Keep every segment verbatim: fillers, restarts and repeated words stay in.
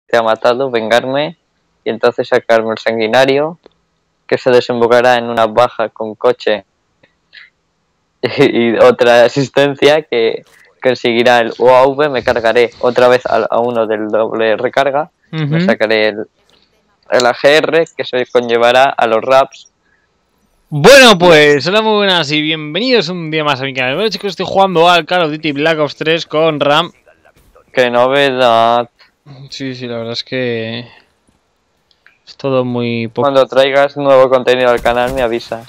te ha matado, vengarme y entonces sacarme el sanguinario, que se desembocará en una baja con coche y, y otra asistencia que conseguirá el U A V. Me cargaré otra vez a, a uno del doble recarga, uh-huh. Me sacaré el, el A G R, que se conllevará a los raps. Bueno, pues hola, muy buenas y bienvenidos un día más a mi canal. Bueno, chicos, estoy jugando al Call of Duty Black Ops tres con Ram. ¡Qué novedad! Sí, sí, la verdad es que es todo muy poco. Cuando traigas nuevo contenido al canal me avisas.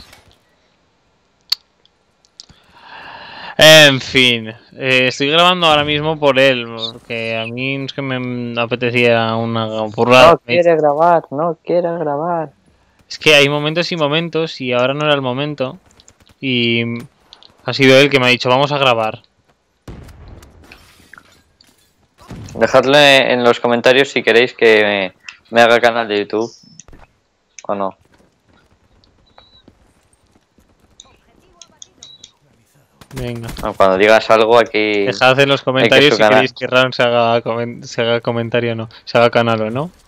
En fin, eh, estoy grabando ahora mismo por él, porque a mí es que me apetecía una burrada. No quiere grabar, no quiere grabar. Es que hay momentos y momentos y ahora no era el momento. Y ha sido él que me ha dicho, vamos a grabar. Dejadle en los comentarios si queréis que me, me haga canal de YouTube o no. Venga. No, cuando digas algo aquí... Dejad en los comentarios si queréis que Ram se haga, se haga comentario o no. Se haga canal o no.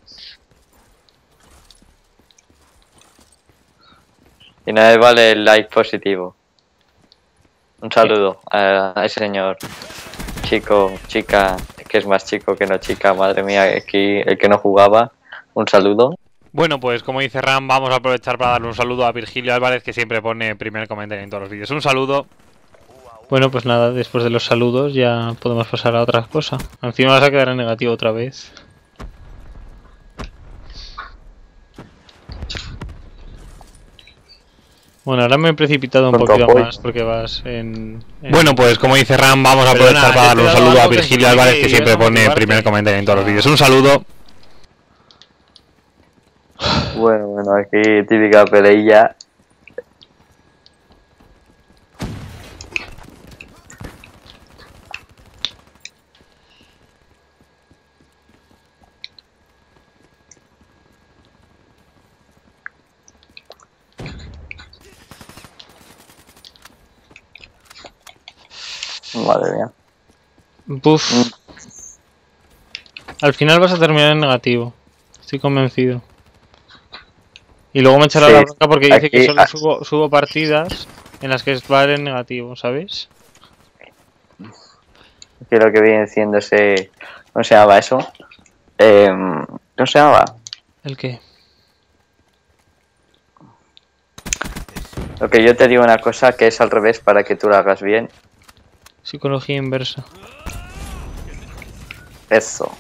Y nada vale el like positivo. Un saludo a, a ese señor. Chico, chica, que es más chico que no chica, madre mía, aquí el que no jugaba. Un saludo. Bueno, pues como dice Ram, vamos a aprovechar para darle un saludo a Virgilio Álvarez, que siempre pone primer comentario en todos los vídeos. Un saludo. Bueno, pues nada, después de los saludos ya podemos pasar a otra cosa. Encima vas a quedar en negativo otra vez. Bueno, ahora me he precipitado un poquito más porque vas en, en... Bueno, pues como dice Ram, vamos a aprovechar para darle un saludo a Virgilio Álvarez, que siempre pone primer comentario en todos los vídeos. Un saludo. Bueno, bueno, aquí típica peleilla. Madre mía. Buf. Mm. Al final vas a terminar en negativo. Estoy convencido. Y luego me echará sí, la bronca porque dice aquí, que solo subo, subo partidas en las que va en negativo, ¿sabes? Creo que viene siendo ese... ¿Cómo se llamaba eso? Eh, ¿Cómo se llamaba? ¿El qué? Lo que yo te digo una cosa que es al revés para que tú lo hagas bien. Psicología inversa. Eso.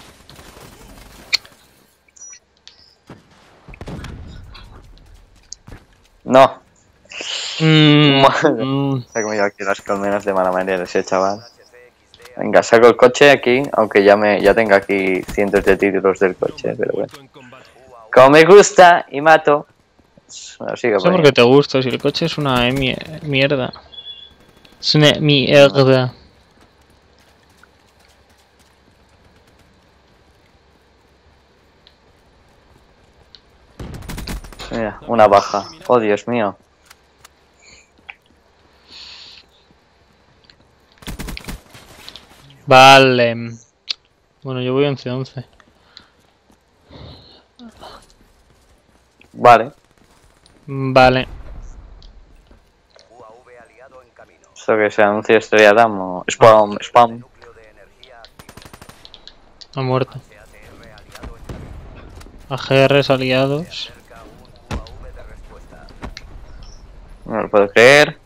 No. Mm, Madre. mm. Se ha comido aquí las colmenas de mala manera ese chaval. Venga, saco el coche aquí, aunque ya me ya tenga aquí cientos de títulos del coche, pero bueno. Como me gusta y mato. No sé por qué te gusta, si el coche es una mierda. Es una mierda. Mira, una baja. Oh, Dios mío. Vale. Bueno, yo voy once once. Vale. Vale. Esto que se anuncia Estrella Damm o spam, spam. Ha muerto. A G Rs aliados. No lo puedo creer.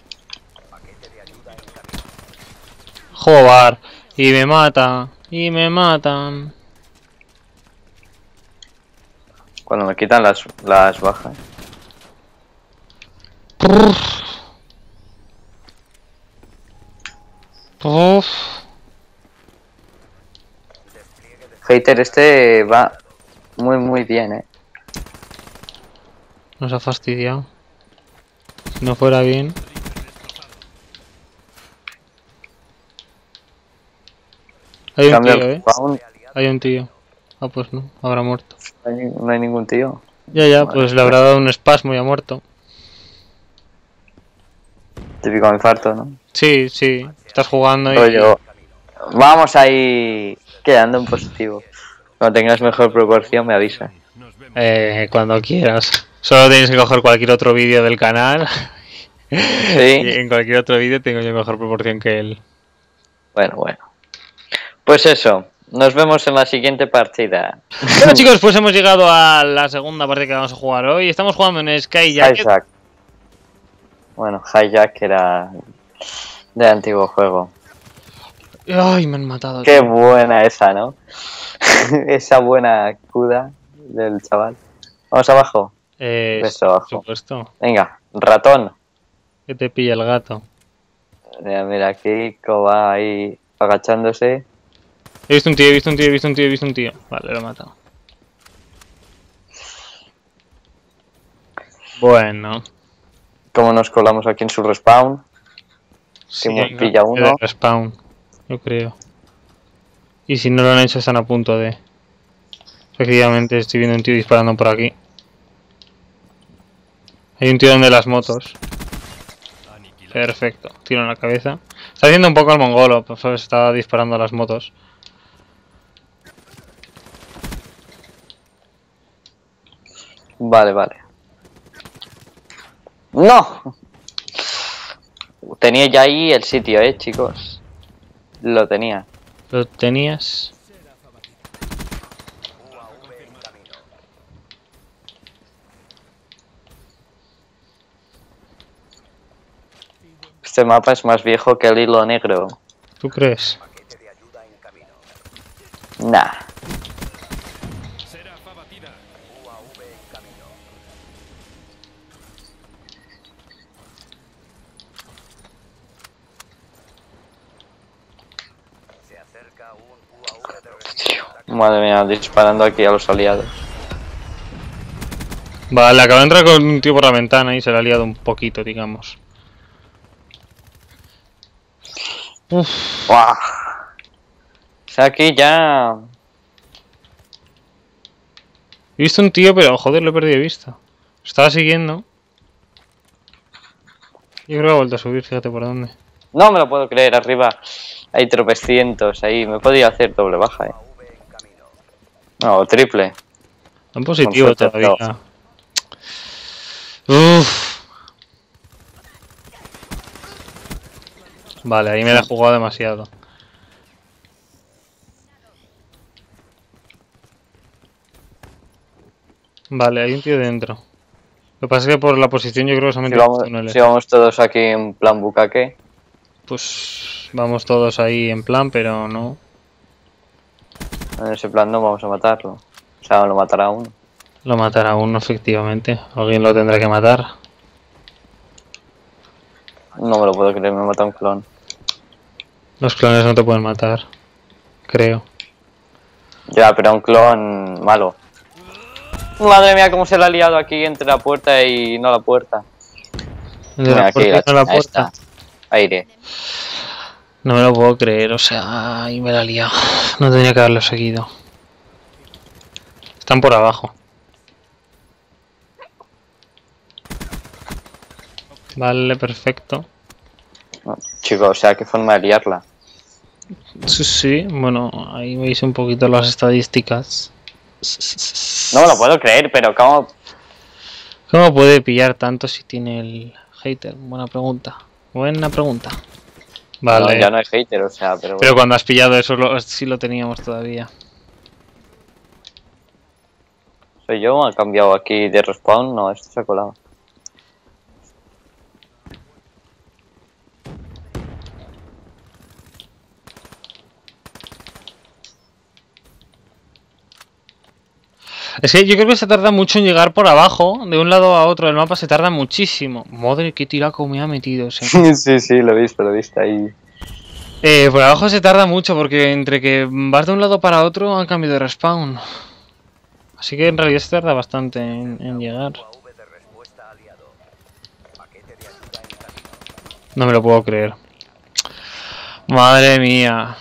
Joder. Y me mata. Y me matan. Cuando me quitan las, las bajas. Uf. Uf. Hater este va muy muy bien, eh. Nos ha fastidiado. Si no fuera bien. Hay un Cambio tío, eh. Spawn. Hay un tío. Ah, pues no, habrá muerto. No hay, no hay ningún tío. Ya, ya, vale, pues le habrá dado un espasmo y ha muerto. Típico infarto, ¿no? Sí, sí. Estás jugando y... Rollo. Vamos ahí quedando en positivo. Cuando tengas mejor proporción me avisas. Eh, cuando quieras. Solo tienes que coger cualquier otro vídeo del canal. Sí. Y en cualquier otro vídeo tengo yo mejor proporción que él. Bueno, bueno. Pues eso. Nos vemos en la siguiente partida. Bueno, chicos, pues hemos llegado a la segunda partida que vamos a jugar hoy. Estamos jugando en Skyjacket. Hijack. Bueno, Hijack era de antiguo juego. Ay, me han matado. Qué tío. buena esa, ¿no? Esa buena cuda del chaval. Vamos abajo. Eh, Ves sí, abajo. por supuesto. Venga, ratón. Que te pilla el gato. Mira, mira, aquí va ahí agachándose. He visto un tío, he visto un tío, he visto un tío, he visto un tío. Vale, lo he matado. Bueno. Como nos colamos aquí en su respawn. Sí, me no, pilla uno. de respawn, yo creo. Y si no lo han hecho, están a punto de. Efectivamente, estoy viendo un tío disparando por aquí. Hay un tío donde las motos. Perfecto, tiro en la cabeza. Está haciendo un poco al mongolo, pues está disparando a las motos. Vale, vale. ¡No! Tenía ya ahí el sitio, eh, chicos. Lo tenía. ¿Lo tenías? Este mapa es más viejo que el hilo negro. ¿Tú crees? Nah. Madre mía, disparando aquí a los aliados. Vale, acabo de entrar con un tío por la ventana y se le ha liado un poquito, digamos. Uf. ¡Buah! O sea, aquí ya... He visto un tío, pero joder, lo he perdido de vista. Estaba siguiendo. Yo creo que ha vuelto a subir, fíjate por dónde. No me lo puedo creer, arriba hay tropecientos ahí. Me podía hacer doble baja, eh. No, triple. En positivo Con suerte, todavía. Uff. Vale, ahí me la he jugado demasiado. Vale, hay un tío dentro. Lo que pasa es que por la posición yo creo que Si solamente vamos, túneles. si vamos todos aquí en plan bucaque. Pues vamos todos ahí en plan, pero no. En ese plan no vamos a matarlo. O sea, lo matará uno. Lo matará uno, efectivamente. Alguien lo tendrá que matar. No me lo puedo creer, me mata un clon. Los clones no te pueden matar. Creo. Ya, pero un clon malo. Madre mía, cómo se le ha liado aquí entre la puerta y no la puerta. El de Mira, la aquí, puerta y no la ahí está. puerta. Aire. No me lo puedo creer, o sea, ahí me la he liado. No tenía que haberlo seguido. Están por abajo. Vale, perfecto. No, chicos, o sea, qué forma de liarla. Sí, sí, bueno, ahí veis un poquito las estadísticas. No me lo puedo creer, pero ¿cómo? ¿Cómo puede pillar tanto si tiene el hater? Buena pregunta. Buena pregunta. Vale. No, ya no hay hater, o sea, pero... Pero cuando has pillado eso lo, sí lo teníamos todavía. ¿Soy yo? ¿Ha cambiado aquí de respawn? No, esto se ha colado. Es que yo creo que se tarda mucho en llegar por abajo, de un lado a otro del mapa se tarda muchísimo. Madre, qué tiraco me ha metido ese. Sí, sí, lo he visto, lo he visto ahí. Eh, por abajo se tarda mucho porque entre que vas de un lado para otro han cambiado de respawn. Así que en realidad se tarda bastante en, en llegar. No me lo puedo creer. Madre mía.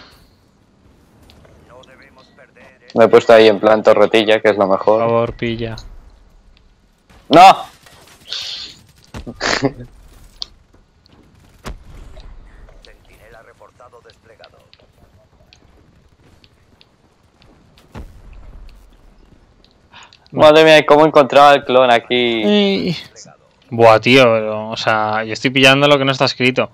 Me he puesto ahí en plan torretilla, que es lo Por mejor. favor, pilla. ¡No! Madre mía, ¿cómo encontraba el clon aquí? Ey. Buah, tío, pero, o sea, yo estoy pillando lo que no está escrito.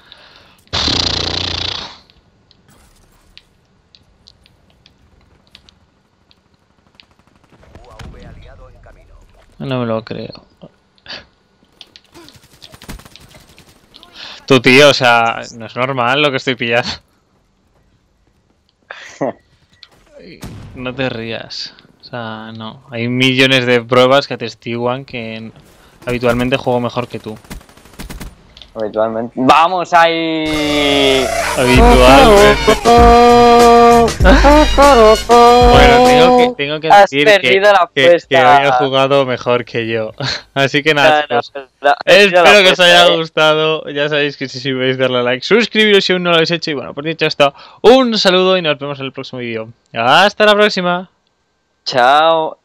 No me lo creo. Tu tío, o sea, no es normal lo que estoy pillando. No te rías. O sea, no. Hay millones de pruebas que atestiguan que habitualmente juego mejor que tú. Habitualmente. ¡Vamos ahí! Habitualmente. Bueno, tengo que, tengo que Has decir que, perdido la que, apuesta. que hoy he jugado mejor que yo. Así que nada, No, no, chicos. no, no, Espero la que os apuesta, haya eh. gustado. Ya sabéis que si podéis darle a like, suscribiros si aún no lo habéis hecho. Y bueno, por dicho esto, un saludo y nos vemos en el próximo vídeo. Hasta la próxima. Chao.